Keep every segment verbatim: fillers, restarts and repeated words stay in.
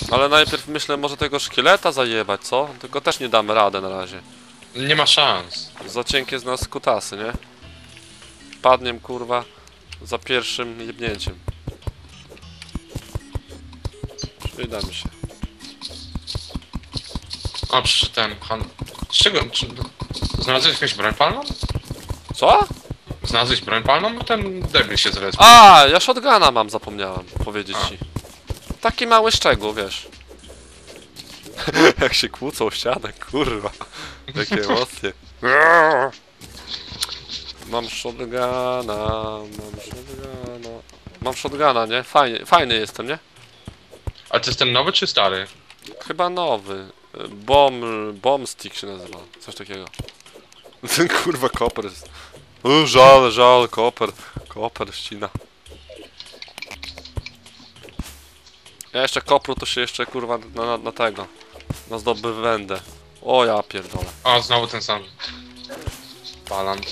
Ale najpierw myślę, może tego szkieleta zajebać, co? Tylko też nie damy radę na razie. Nie ma szans. Za cienkie z nas kutasy, nie? Padniem, kurwa, za pierwszym jebnięciem. Przyda mi się. O, przy ten han... Z czego? Czy... Znalazłeś jakąś broń palną? Co? Znalazłeś broń palną? No ten debil się zrespił. A, ja shotguna mam, zapomniałem powiedzieć A. ci. Taki mały szczegół, wiesz. Jak się kłócą o ścianę, kurwa. Jakie emocje. Mam shotguna, mam shotguna. Mam shotguna, nie? Fajnie, fajny jestem, nie? Ale to jest ten nowy czy stary? Chyba nowy. Bomb, bomb stick się nazywa. Coś takiego. Ten kurwa koper jest. O, żal, żal, koper. Koper ścina. Ja jeszcze kopru to się jeszcze kurwa na, na, na tego. Na zdobywędę. O ja pierdolę. O, znowu ten sam. Palam.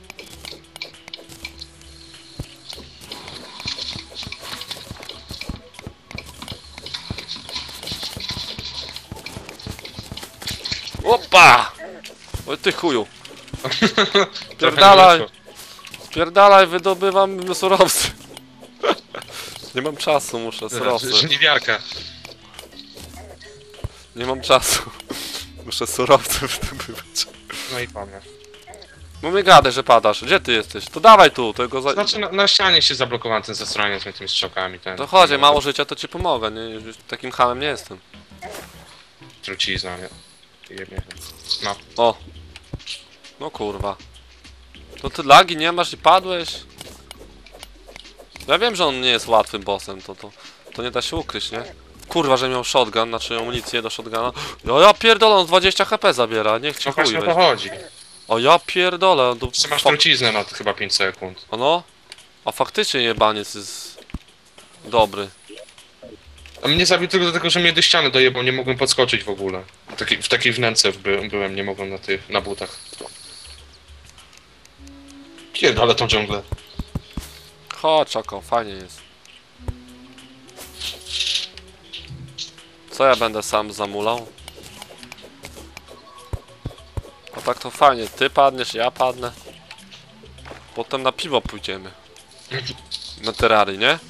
Opa! Oj ty chuju. Trochę Pierdalaj. nie wyszło. Pierdalaj, wydobywam surowce. Nie mam czasu, muszę surowce. Żniwiarka. Nie mam czasu. Muszę surowce wydobywać. No i panie. No nie gadaj, że padasz. Gdzie ty jesteś? To dawaj tu, tego za... Znaczy na, na ścianie się zablokowałem ten zastroniec z tymi strzałkami. Ten, To chodź, mało życia, to ci pomogę, nie? Już takim hamem nie jestem. Trucizna, nie? Jebnie. No. O! No kurwa. To ty lagi nie masz i padłeś? Ja wiem, że on nie jest łatwym bossem, to, to, to nie da się ukryć, nie? Kurwa, że miał shotgun, znaczy amunicję do shotguna. No ja pierdolę, on dwadzieścia H P zabiera, niech ci No chuj właśnie o to weź. chodzi. O ja pierdolę, on tu... Czy masz fa- truciznę na chyba pięć sekund. O no? A faktycznie jebaniec jest... dobry. A mnie zabił tylko dlatego, że mnie do ściany dojebał, nie mogłem podskoczyć w ogóle. W takiej, w takiej wnęce by, byłem, nie mogłem na tych, na butach. Pierdolę tą dżunglę. Chodź, Czako, fajnie jest. Co ja będę sam zamulał? A tak to fajnie, ty padniesz, ja padnę. Potem na piwo pójdziemy. Na terrary, nie?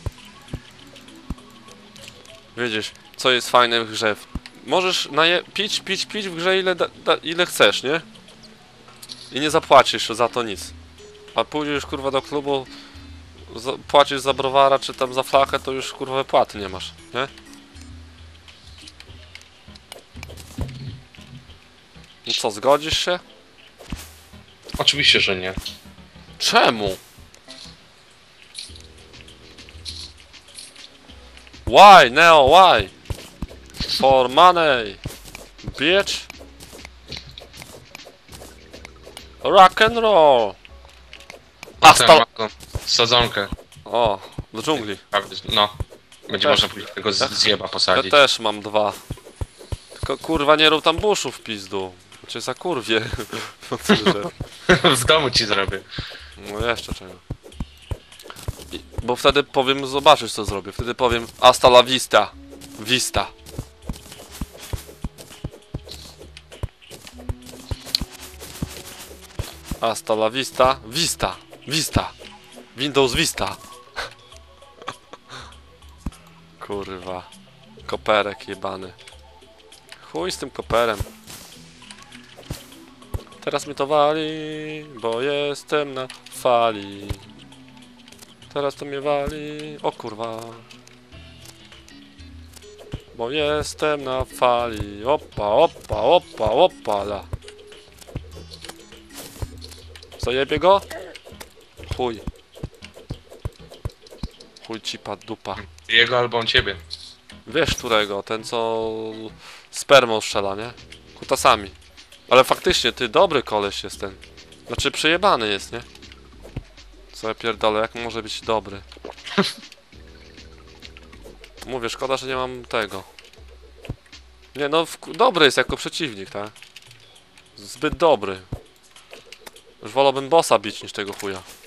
Widzisz, co jest fajne w grze. Możesz naje pić, pić, pić w grze ile, da, da, ile chcesz, nie? I nie zapłacisz za to nic. A pójdziesz kurwa do klubu, za, płacisz za browara czy tam za flachę, to już kurwa wypłaty nie masz, nie? No co, zgodzisz się? Oczywiście, że nie. Czemu? Why, Neo, why? For money, bitch. Rock and roll. A, Ten stał... ma tą sadzonkę. O, do dżungli. No. Będzie Też. można później tego z- Tak. zjeba Ja posadzić. też mam dwa. Tylko kurwa nie rób tam buszów w pizdu. Cię za kurwie. No co, że- W domu ci zrobię. No jeszcze czego. I, bo wtedy powiem, zobaczysz co zrobię. Wtedy powiem hasta la vista. Vista. Hasta la vista. Vista. Vista. Windows Vista. Kurwa. Koperek jebany. Chuj z tym koperem. Teraz mi to wali, bo jestem na fali. Teraz to mnie wali. O kurwa. Bo jestem na fali. Opa, opa, opa, opala. Zajebie go? Chuj. Chuj cipa dupa. Jego albo on ciebie. Wiesz którego? Ten co spermą strzela, nie? Kutasami. Ale faktycznie, ty dobry koleś jest ten. Znaczy przejebany jest, nie? Co ja pierdolę, jak może być dobry? Mówię, szkoda, że nie mam tego. Nie no, w, dobry jest jako przeciwnik, tak? Zbyt dobry. Już wolałbym bossa bić niż tego chuja.